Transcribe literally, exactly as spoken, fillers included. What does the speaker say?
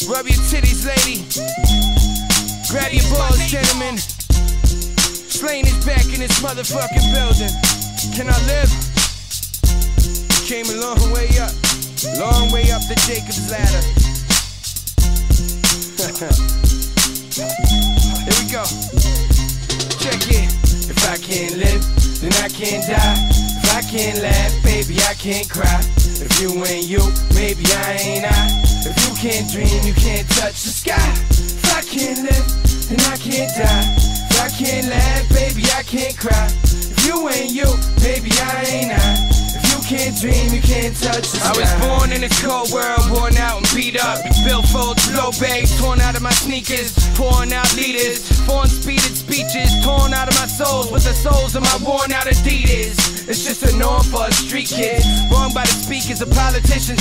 Rub your titties, lady. Grab your balls, gentlemen. Slain is back in this motherfucking building. Can I live? Came a long way up. Long way up the Jacob's ladder. Here we go. Check it. If I can't live, then I can't die. If I can't laugh, baby, I can't cry. If you ain't you, maybe I ain't I. If you can't dream, you can't touch the sky. If I can't live, then I can't die. If I can't laugh, baby, I can't cry. If you ain't you, maybe I ain't I. Can't dream, you can't touch the sky. I was born in this cold world, worn out and beat up. Billfolds, low bags, torn out of my sneakers. Pouring out leaders, foreign speeded speeches. Torn out of my souls with the souls of my worn out Adidas. It's just a norm for a street kid. Wrong by the speakers of politicians